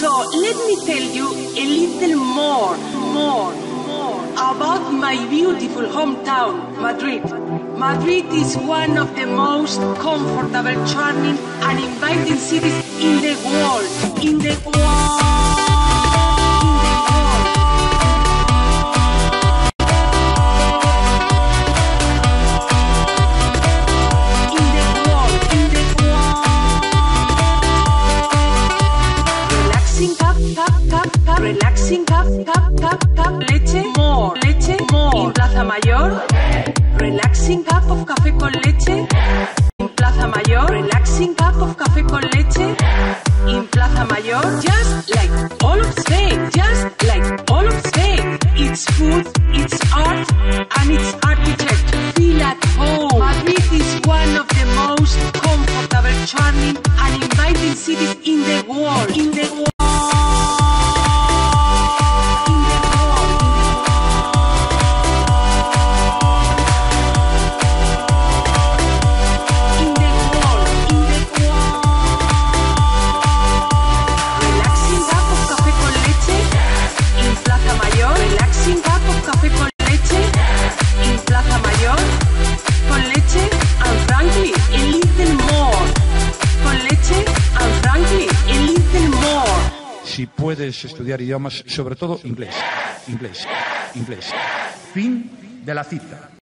So let me tell you a little more about my beautiful hometown, Madrid. Madrid is one of the most comfortable, charming and inviting cities in the world. In the world. Relaxing cup, leche, more, in Plaza Mayor. Relaxing cup of café con leche, in Plaza Mayor. Relaxing cup of café con leche, in Plaza Mayor. Just like all of Spain, just like all of Spain. It's food, it's art, and it's architecture. Feel at home. Madrid is one of the most comfortable, charming, and inviting cities in the world. In the world. Si puedes estudiar idiomas, sobre todo inglés. Fin de la cita.